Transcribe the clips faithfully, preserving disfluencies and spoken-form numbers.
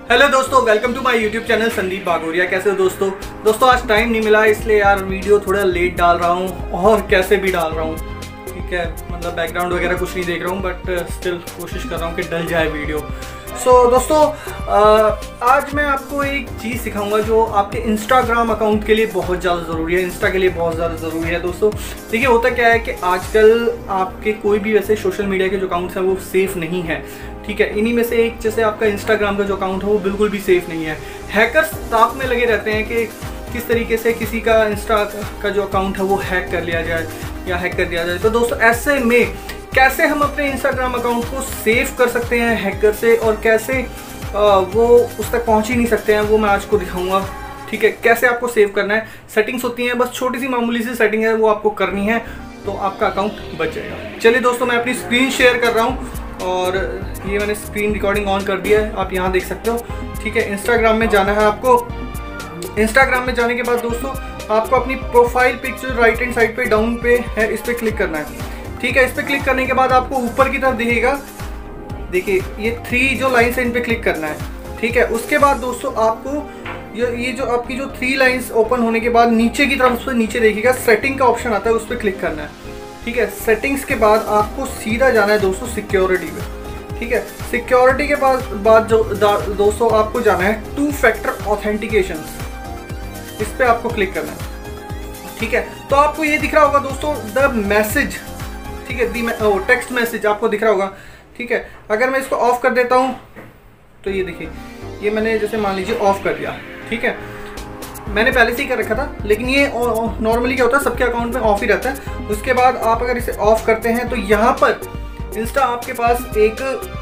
Hello दोस्तों, welcome to my YouTube channel Sandeep Bagoria. कैसे हो दोस्तों? दोस्तों आज टाइम नहीं मिला इसलिए यार वीडियो थोड़ा लेट डाल रहा हूँ और कैसे भी डाल रहा हूँ, ठीक है। मतलब बैकग्राउंड वगैरह कुछ नहीं देख रहा हूँ, बट स्टिल कोशिश कर रहा हूँ कि डल जाए वीडियो। सो so, दोस्तों आ, आज मैं आपको एक चीज़ सिखाऊंगा जो आपके इंस्टाग्राम अकाउंट के लिए बहुत ज़्यादा ज़रूरी है, इंस्टा के लिए बहुत ज़्यादा ज़रूरी है। दोस्तों देखिए, होता क्या है कि आजकल आपके कोई भी वैसे सोशल मीडिया के जो अकाउंट्स हैं वो सेफ़ नहीं है, ठीक है। इन्हीं में से एक जैसे आपका इंस्टाग्राम का जो अकाउंट है वो बिल्कुल भी सेफ़ नहीं है। हैकर्स ताक में लगे रहते हैं कि किस तरीके से किसी का इंस्टा का जो अकाउंट है वो हैक कर लिया जाए या हैक कर दिया जाए। तो दोस्तों ऐसे में कैसे हम अपने इंस्टाग्राम अकाउंट को सेव कर सकते हैं हैकर से, और कैसे वो उस तक पहुंच ही नहीं सकते हैं, वो मैं आज को दिखाऊंगा, ठीक है। कैसे आपको सेव करना है, सेटिंग्स होती हैं, बस छोटी सी मामूली सी सेटिंग है, वो आपको करनी है तो आपका अकाउंट बच जाएगा। चलिए दोस्तों, मैं अपनी स्क्रीन शेयर कर रहा हूँ और ये मैंने स्क्रीन रिकॉर्डिंग ऑन कर दिया है, आप यहाँ देख सकते हो, ठीक है। इंस्टाग्राम में जाना है आपको। इंस्टाग्राम में जाने के बाद दोस्तों आपको अपनी profile picture right hand side पे डाउन पे है, इस पर क्लिक करना है, ठीक है। इस पर क्लिक करने के बाद आपको ऊपर की तरफ दिखेगा, देखिए ये थ्री जो लाइन्स है इन पे क्लिक करना है, ठीक है। उसके बाद दोस्तों आपको ये ये जो आपकी जो थ्री लाइन्स ओपन होने के बाद नीचे की तरफ उस पर नीचे देखिएगा सेटिंग का ऑप्शन आता है, उस पर क्लिक करना है, ठीक है। सेटिंग्स के बाद आपको सीधा जाना है दोस्तों सिक्योरिटी पे, ठीक है। सिक्योरिटी के बाद बाद जो दोस्तों आपको जाना है टू फैक्टर ऑथेंटिकेशन, इस पर आपको क्लिक करना है, ठीक है। तो आपको ये दिख रहा होगा दोस्तों द मैसेज, ठीक है, दी टेक्स्ट मैसेज आपको दिख रहा होगा, ठीक है। अगर मैं इसको ऑफ कर देता हूँ तो ये देखिए, ये मैंने जैसे मान लीजिए ऑफ कर दिया, ठीक है। मैंने पहले से ही कर रखा था, लेकिन ये नॉर्मली क्या होता है सबके अकाउंट में ऑफ ही रहता है। उसके बाद आप अगर इसे ऑफ करते हैं तो यहाँ पर इंस्टा आपके पास एक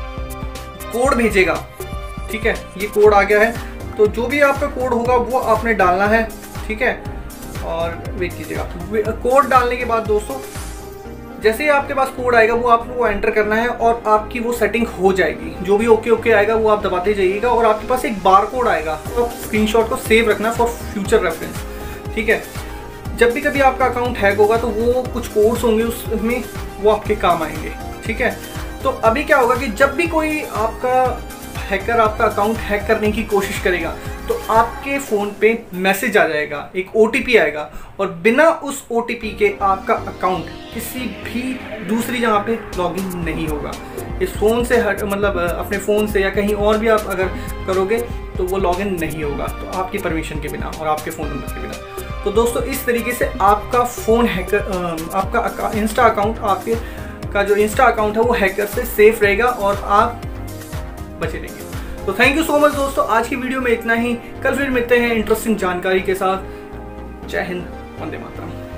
कोड भेजेगा, ठीक है। ये कोड आ गया है, तो जो भी आपका कोड होगा वो आपने डालना है, ठीक है। और वेट कीजिएगा, कोड डालने के बाद दोस्तों जैसे ही आपके पास कोड आएगा वो आपको वो एंटर करना है और आपकी वो सेटिंग हो जाएगी। जो भी ओके ओके आएगा वो आप दबाते जाइएगा और आपके पास एक बार कोड आएगा, तो स्क्रीनशॉट को सेव रखना फॉर फ्यूचर रेफरेंस, ठीक है। जब भी कभी आपका अकाउंट हैक होगा तो वो कुछ कोड्स होंगे उसमें, वो आपके काम आएंगे, ठीक है। तो अभी क्या होगा कि जब भी कोई आपका हैकर आपका अकाउंट हैक करने की कोशिश करेगा तो आपके फ़ोन पे मैसेज आ जाएगा, एक ओ टी पी आएगा, और बिना उस ओ टी पी के आपका अकाउंट किसी भी दूसरी जगह पे लॉगिन नहीं होगा। इस फ़ोन से हट मतलब अपने फ़ोन से या कहीं और भी आप अगर करोगे तो वो लॉगिन नहीं होगा, तो आपकी परमिशन के बिना और आपके फ़ोन नंबर के बिना। तो दोस्तों इस तरीके से आपका फ़ोन हैकर आपका इंस्टा अकाउंट आपके का जो इंस्टा अकाउंट है वो हैकर से सेफ रहेगा और आप बचे रहेंगे। तो थैंक यू सो मच दोस्तों, आज की वीडियो में इतना ही। कल फिर मिलते हैं इंटरेस्टिंग जानकारी के साथ। जय हिंद, वंदे मातरम।